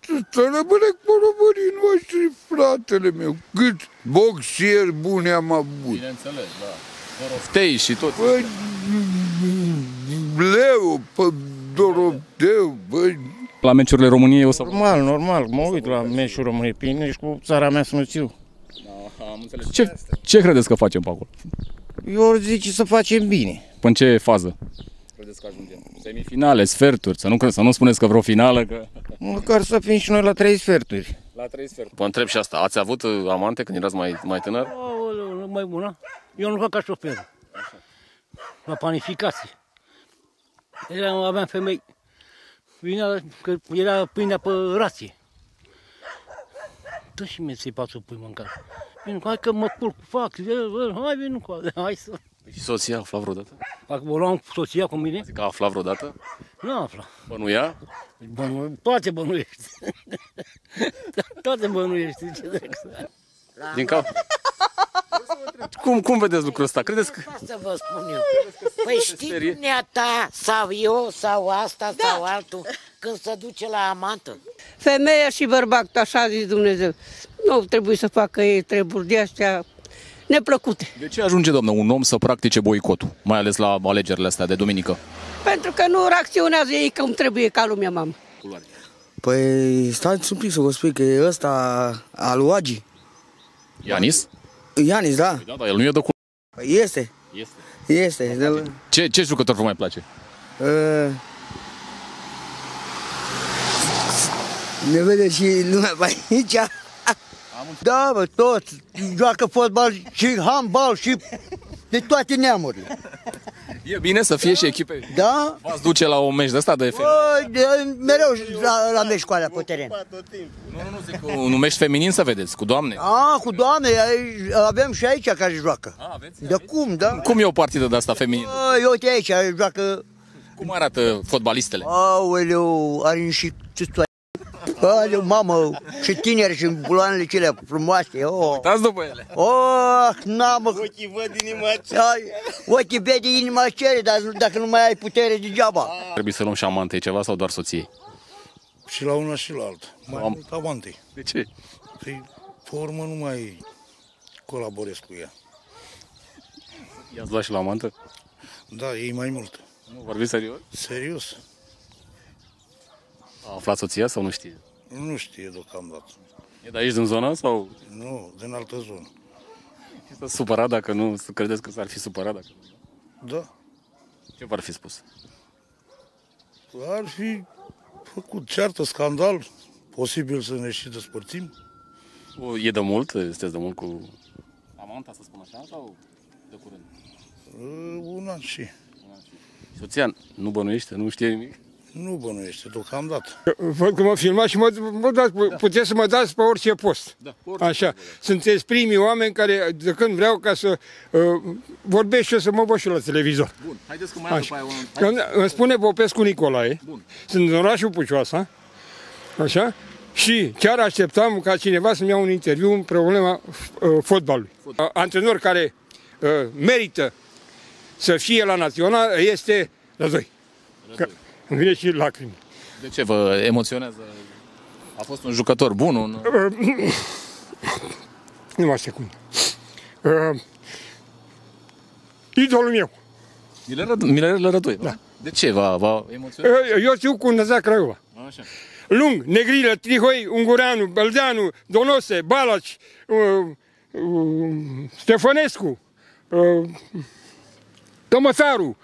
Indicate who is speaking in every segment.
Speaker 1: să rămâne cu românii noștri, fratele meu. Cât boxieri buni am avut.
Speaker 2: Bineînțeles, da. Doroftei și tot.
Speaker 1: Băi, Leu, Dorofteu, băi.
Speaker 2: La meciurile României o să...
Speaker 3: Normal, mă uit la meciul României, pe mine și cu țara mea să nu țiu.
Speaker 2: Am înțeles. Ce credeți că facem pe acolo?
Speaker 3: Eu zic să facem bine.
Speaker 2: În ce fază credeți că ajungem? Semifinale, sferturi, să nu spuneți că vreo finală, că...
Speaker 3: Măcar să fim și noi la 3 sferturi.
Speaker 2: La 3 sferturi. Vă întreb și asta, ați avut amante când erați mai tânăr?
Speaker 4: Aoleu, mai bună. Eu nu fac ca șofer. La panificații. Aveam femei. Vinea, că era pâinea pe rație. Dă și mie ți-i patru pui mâncare. Vin, hai că mă culc, fac. Hai, vin cu hai să...
Speaker 2: Și soția afla vreodată?
Speaker 4: Dacă o luam cu soția cu mine?
Speaker 2: Zic că afla vreodată?
Speaker 4: Nu afla.
Speaker 2: Bănuia?
Speaker 4: Toate bănuiești. Toate bănuiești. Ce drept.
Speaker 2: Din cap? Cum vedeți lucrul ăsta? Credeți că...
Speaker 5: Să vă spun eu. Păi știi dumneata, sau eu, sau asta, sau altul, când se duce la amantă?
Speaker 6: Femeia și bărbatul, așa a zis Dumnezeu. Nu trebuie să facă ei treburi de astea neplăcute.
Speaker 2: De ce ajunge, doamnă, un om să practice boicotul, mai ales la alegerile astea de duminică?
Speaker 6: Pentru că nu reacționează ei cum trebuie ca lumea, mamă.
Speaker 7: Păi stați un pic să vă spui că e ăsta al lui Agi.
Speaker 2: Ianis?
Speaker 7: Ianis, da.
Speaker 2: Da, dar el nu e de cu...
Speaker 7: Păi este. Este.
Speaker 2: Ce jucător vă mai place?
Speaker 7: Ne vede și lumea pe aici. Da, bă, toți. Joacă fotbal și handbal și de toate neamurile.
Speaker 2: E bine să fie și echipe?
Speaker 7: Da.
Speaker 2: V-ați duce la un meci de ăsta de
Speaker 7: feminin? Mereu la meci cu alea pe teren.
Speaker 2: Nu, zic un meci feminin să vedeți, cu doamne.
Speaker 7: Cu doamne, avem și aici care joacă. De cum, da?
Speaker 2: Cum e o partidă de asta feminină?
Speaker 7: Uite aici, joacă...
Speaker 2: Cum arată fotbalistele?
Speaker 7: Aoleu, are și țâțoare. Aoleu, mamă, și tineri și buloanele cele frumoase.
Speaker 2: Uitați după ele.
Speaker 7: N-am... Ochii văd inima cere. Ochii vede inima cere, dar dacă nu mai ai putere degeaba.
Speaker 2: Trebuie să luăm și amantei ceva sau doar soției?
Speaker 8: Și la una și la alta. Mai mult amantei.
Speaker 2: De ce?
Speaker 8: Păi, pe urmă nu mai colaborez cu ea.
Speaker 2: I-ați luat și la amantă?
Speaker 8: Da, ei mai mult.
Speaker 2: Nu, vorbiți serios?
Speaker 8: Serios.
Speaker 2: A aflat soția sau nu știe?
Speaker 8: Nu știe deocamdată.
Speaker 2: E de aici din zonă sau?
Speaker 8: Nu, din altă zonă.
Speaker 2: Și s-a supărat dacă nu, credeți că s-ar fi supărat dacă nu?
Speaker 8: Da.
Speaker 2: Ce v-ar fi spus?
Speaker 8: Ar fi făcut ceartă, scandal, posibil să ne și despărțim.
Speaker 2: E de mult? Sunteți de mult cu amanta, să spun așa, sau de curând?
Speaker 8: Un an și.
Speaker 2: Soția nu bănuiește, nu știe nimic?
Speaker 8: Nu bănuiește, deocamdată.
Speaker 9: Văd că mă filmați și puteți să mă dați pe orice post.
Speaker 2: Da,
Speaker 9: așa. Sunteți primii oameni care, de când vreau ca să vorbesc și eu să mă văd și la televizor.
Speaker 2: Bun, haideți că mai am după aia
Speaker 9: Îmi spune Popescu Nicolae. Bun. Sunt în orașul Pucioasa. Așa. Și chiar așteptam ca cineva să-mi ia un interviu în problema fotbalului. Antrenor care merită să fie la național este Răzoi. Îmi vine și lacrimi.
Speaker 2: De ce vă emoționează? A fost un jucător bun?
Speaker 9: Numai secundă. Idolul meu.
Speaker 2: Mirel Rădoi.
Speaker 9: Da.
Speaker 2: De ce v-a emoționat?
Speaker 9: Eu știu cu Năzea Craiova.
Speaker 2: Așa.
Speaker 9: Lung, Negrilă, Trihoi, Ungureanu, Băldeanu, Donose, Balaci, Ștefănescu, Tămățaru,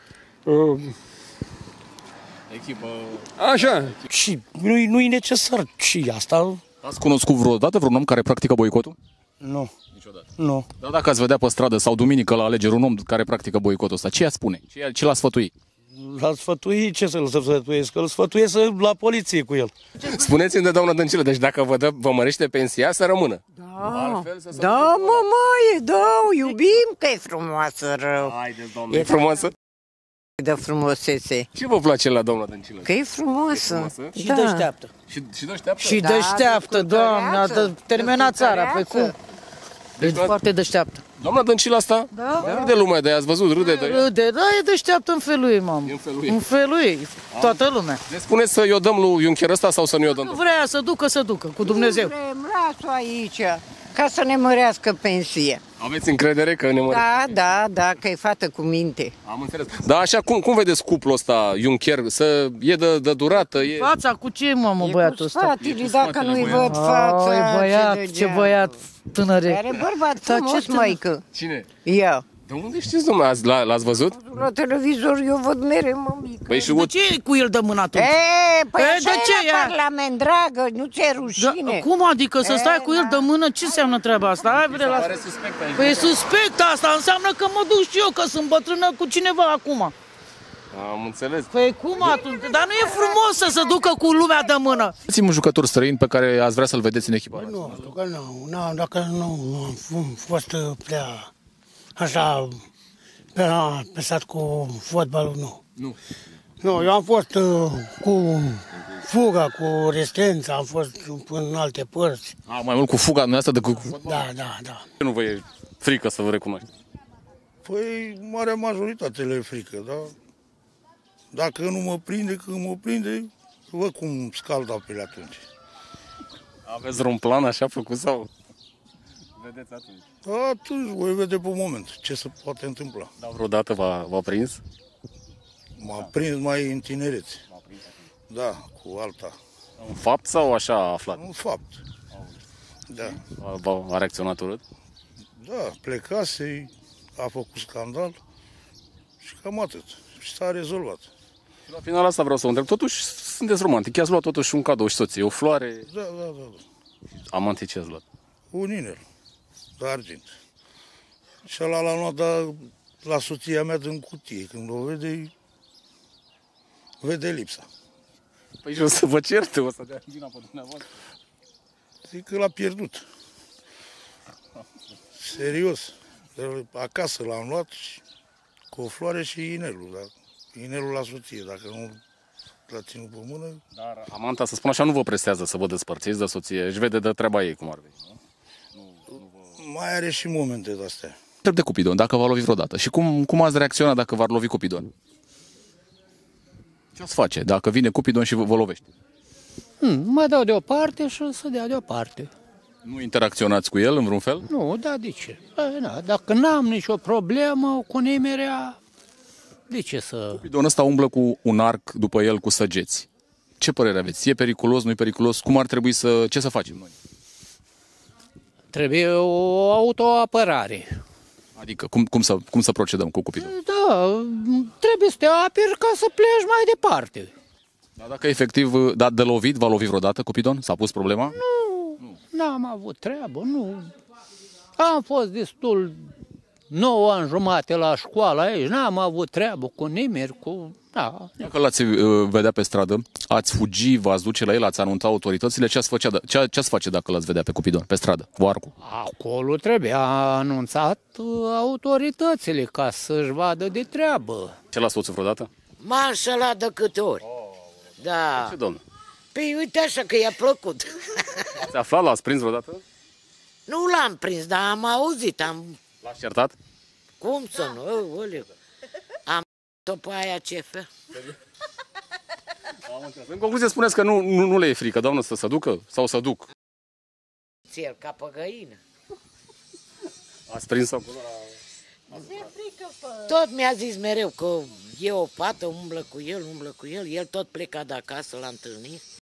Speaker 2: echipă...
Speaker 9: Așa.
Speaker 3: Și nu-i necesar și asta.
Speaker 2: Ați cunoscut vreodată vreun om care practică boicotul?
Speaker 3: Nu.
Speaker 2: Niciodată.
Speaker 3: Nu.
Speaker 2: Dar dacă ați vedea pe stradă sau duminică la alegeri un om care practică boicotul ăsta, ce i-ați spune? Ce l-ați sfătui?
Speaker 3: L-ați sfătui? Ce să-l sfătuiesc? Îl sfătuiesc la poliție cu el.
Speaker 2: Spuneți-mi de doamna Dăncilă, deci dacă vă mărește pensia, să rămână.
Speaker 5: Da, mămaie, da, o iubim că e frumoasă rău.
Speaker 2: Haideți, doamne. E frumoasă?
Speaker 5: De frumusețe.
Speaker 2: Ce vă place la doamna Dăncilă?
Speaker 5: Că e frumoasă.
Speaker 3: Și deșteaptă.
Speaker 2: Și deșteaptă?
Speaker 3: Și deșteaptă, doamne, a terminat țara, pe cum? Deci foarte deșteaptă.
Speaker 2: Doamna Dăncilă asta?
Speaker 10: Da.
Speaker 2: Râde lumea de ea, ați văzut, râde de ea.
Speaker 10: Râde, da, e deșteaptă în felul ei, mamă. În felul ei, toată lumea.
Speaker 2: Ne spuneți să i-o dăm lui Juncker ăsta sau să nu i-o dăm?
Speaker 10: Nu vrea să ducă, cu Dumnezeu.
Speaker 6: Vrem, las-o aici, ca să ne mărească pensia.
Speaker 2: Aveți încredere că ne mărește?
Speaker 6: Da, că e fată cu minte.
Speaker 2: Am înțeles. Dar așa, cum vedeți cuplul ăsta, Juncker, e de durată? E...
Speaker 10: Fața cu ce, mamă, băiatul ăsta?
Speaker 6: Fatele, dacă nu-i văd fața.
Speaker 10: Băiat, ce băiat tânăre.
Speaker 6: Are bărbat frumos, măică.
Speaker 2: Cine?
Speaker 6: Eu.
Speaker 2: De unde știți, dumneavoastră? L-ați văzut?
Speaker 6: La televizor eu văd mereu, mămică.
Speaker 2: Păi și
Speaker 10: De ce e cu el de mână atunci?
Speaker 6: Păi
Speaker 10: E,
Speaker 6: așa
Speaker 10: de ce
Speaker 6: era
Speaker 10: ea?
Speaker 6: Parlament, dragă, nu ți-e rușine.
Speaker 10: Cum adică să stai cu el de mână? Ce înseamnă treaba asta? Hai, bre, la... Păi e suspect asta, înseamnă că mă duc și eu, că sunt bătrână cu cineva acum.
Speaker 2: Am înțeles.
Speaker 10: Păi cum atunci? Dar nu e frumos să se ducă cu lumea de mână.
Speaker 2: Dați-mi un jucător străin pe care ați vrea să-l vedeți în echipa.
Speaker 11: Nu, dacă nu am fost prea așa pesat cu fotbalul, nu. Nu, eu am fost cu fuga, cu rezistența, am fost în alte părți.
Speaker 2: Mai mult cu fuga dumneavoastră decât cu fotbal?
Speaker 11: Da.
Speaker 2: Nu vă e frică să vă recunoașteți?
Speaker 8: Păi, marea majoritate le e frică, da? Dacă nu mă prinde, când mă prinde, văd cum scald apele atunci.
Speaker 2: Aveți vreun plan așa făcut sau? Vedeți atunci?
Speaker 8: Atunci voi vede pe moment ce se poate întâmpla.
Speaker 2: Dar vreodată v-a prins?
Speaker 8: M-a prins mai în tinerețe. Da, cu alta.
Speaker 2: Un fapt sau așa a aflat?
Speaker 8: Un fapt. Da.
Speaker 2: A reacționat urât?
Speaker 8: Da, plecase, a făcut scandal și cam atât. Și s-a rezolvat.
Speaker 2: La final asta vreau să vă întreb. Totuși sunteți romantic. I-ați luat totuși un cadou și soție, o floare.
Speaker 8: Da.
Speaker 2: Amante ce ați luat?
Speaker 8: Un inel de argint. Și ăla l-am luat la soția mea din cutie. Când o vede lipsa.
Speaker 2: Păi și o să vă certe, o să dea vina pe dumneavoastră.
Speaker 8: Zic că l-a pierdut. Serios. Acasă l-am luat cu o floare și inelul. Dar inelul la soție, dacă nu l-a ținut pe mână...
Speaker 2: Dar amanta, să spun așa, nu vă presează să vă despărțiți de soție. Își vede de treaba ei, cum ar veni.
Speaker 8: Mai are și momente de-astea.
Speaker 2: Întreb de Cupidon, dacă v-a lovit vreodată. Și cum ați reacționat dacă v-ar lovi Cupidon? Ce ați face dacă vine Cupidon și vă lovește?
Speaker 10: Mă dau deoparte și să dea deoparte.
Speaker 2: Nu interacționați cu el în vreun fel?
Speaker 10: Nu, da, de ce? Dacă n-am nicio problemă cu nimerea, de ce să...
Speaker 2: Cupidon ăsta umblă cu un arc după el cu săgeți. Ce părere aveți? E periculos, nu e periculos? Cum ar trebui ce să facem noi?
Speaker 10: Trebuie o autoapărare.
Speaker 2: Adică cum să procedăm cu Cupidon?
Speaker 10: Da, trebuie să te aperi ca să pleci mai departe.
Speaker 2: Dar dacă efectiv dat de lovit, v-a lovit vreodată Cupidon? S-a pus problema?
Speaker 10: N-am avut treabă, nu. Am fost destul 9 ani jumate la școală aici, n-am avut treabă cu nimeni, Da.
Speaker 2: Dacă l-ați vedea pe stradă, ați fugi, v-ați duce la el, ați anunța autoritățile, ce ați face dacă l-ați vedea pe Cupidon, pe stradă, cu arcul?
Speaker 10: Acolo trebuie anunțat autoritățile ca să-și vadă de treabă.
Speaker 2: Ce l-ați soțul vreodată?
Speaker 5: M-a înșelat de câte ori. Da.
Speaker 2: Ce, domnule?
Speaker 5: Păi uite așa că i-a plăcut.
Speaker 2: Ați aflat, l-ați prins vreodată?
Speaker 5: Nu l-am prins, dar am auzit,
Speaker 2: L-ați certat?
Speaker 5: Cum să nu? Oleu. Am pe aia ce fel.
Speaker 2: În concluzie spuneți că nu le e frică, doamnă, să se ducă sau să duc?
Speaker 5: Ți-el ca pe găină.
Speaker 2: Ați prins acolo la...
Speaker 5: Tot mi-a zis mereu că e o fată, umblă cu el, el tot pleca de acasă, l-a întâlnit.